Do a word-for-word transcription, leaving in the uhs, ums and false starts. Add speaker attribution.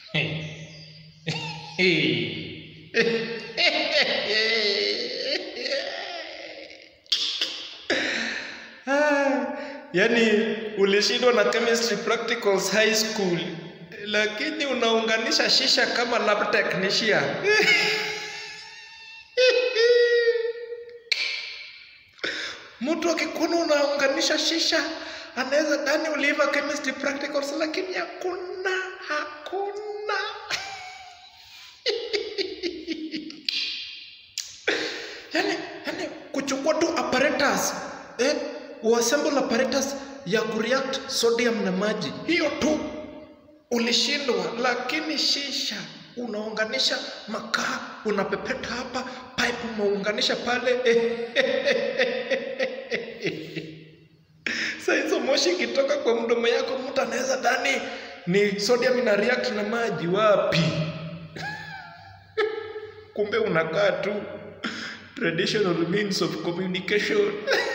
Speaker 1: Yani ulishindwa na chemistry practicals high school, lakini unaunganisha shisha kama lab technician. Mtu akikuona unaunganisha shisha anaweza dhani uliiva chemistry practicals, lakini hakuna hakuna. yani yani kuchukua tu apparatus eh uassemble apparatus ya kureact sodium na maji, hiyo tu ulishindwa. Lakini shisha unaunganisha makaa, unapepeta hapa, pipe umeunganisha pale. Sasa hizo moshi kitoka kwa mdomo yako mtu anaweza dhani ni sodium ina react na maji. Wapi? Kumbe unakaa tu traditional means of communication.